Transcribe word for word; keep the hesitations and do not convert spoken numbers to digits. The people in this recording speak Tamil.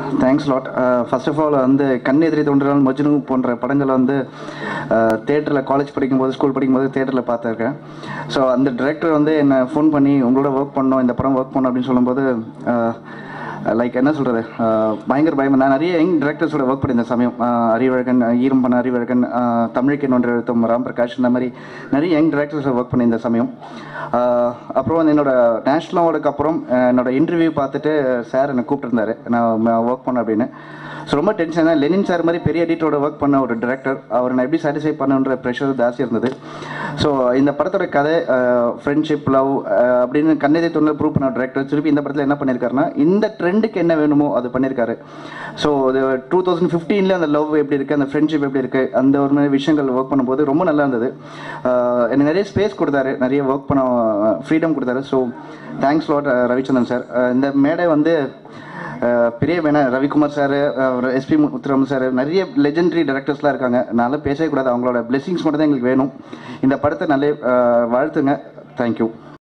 Thanks lot. First of all வந்து கண் எதிரி தோன்றினால் மஜ்னு போன்ற படங்களை வந்து தேட்டரில் காலேஜ் படிக்கும்போது ஸ்கூல் படிக்கும்போது தேட்டரில் பார்த்துருக்கேன். ஸோ அந்த டிரெக்டர் வந்து என்னை ஃபோன் பண்ணி உங்களோட ஒர்க் பண்ணோம், இந்த படம் ஒர்க் பண்ணோம் அப்படின்னு சொல்லும்போது லைக் என்ன சொல்கிறது, பயங்கர பயம். நான் நிறைய யங் டிரெக்டர்ஸோட ஒர்க் பண்ணியிருந்த சமயம், அறிவழகன், ஈரம் பண்ண அறிவழகன், தமிழுக்கு ஒன்று எழுத்தும் ராம் பிரகாஷ், இந்த மாதிரி நிறைய யங் டிரெக்டர்ஸோட ஒர்க் பண்ணியிருந்த சமயம். அப்புறம் வந்து என்னோட நேஷ்னல் அவார்டுக்கு அப்புறம் என்னோட இன்டர்வியூ பார்த்துட்டு சார் என்னை கூப்பிட்டுருந்தாரு நான் ஒர்க் பண்ணேன் அப்படின்னு. ஸோ ரொம்ப டென்ஷன். லெனின் சார் மாதிரி பெரிய எடிட்டரோட ஒர்க் பண்ண ஒரு டிரெக்டர், அவர் நான் எப்படி சாட்டிஸ்ஃபை பண்ணுன்ற ப்ரெஷர் ஜாஸ்தி இருந்தது. ஸோ இந்த படத்தோட கதை ஃப்ரெண்ட்ஷிப், லவ் அப்படின்னு கண்ணெதிரி தொழில் ப்ரூவ் பண்ண டிரெக்டர் திருப்பி இந்த படத்தில் என்ன பண்ணியிருக்காருன்னா இந்த ட்ரெண்டுக்கு என்ன வேணுமோ அது பண்ணியிருக்காரு. ஸோ இது டூ தௌசண்ட் ஃபிஃப்டீனில் அந்த லவ் எப்படி இருக்குது, அந்த ஃப்ரெண்ட்ஷிப் எப்படி இருக்குது, அந்த ஒரு மாதிரி விஷயங்கள் ஒர்க் பண்ணும்போது ரொம்ப நல்லா இருந்தது. எனக்கு நிறைய ஸ்பேஸ் கொடுத்தாரு, நிறைய ஒர்க் பண்ண ஃப்ரீடம் கொடுத்தாரு. So thanks lot Ravichandran sir. இந்த மேடை வந்து பெரிய வேணா Ravikumar sir, SP Muthuraman sir, நிறைய லெஜெண்டரி டைரக்டர்ஸ்லாம் இருக்காங்க. அதனால பேசவே கூடாது, அவங்களோட பிளெஸிங்ஸ் மட்டும் தான் எங்களுக்கு வேணும். இந்த படத்தை நல்ல வாழ்த்துங்க. தேங்க்யூ.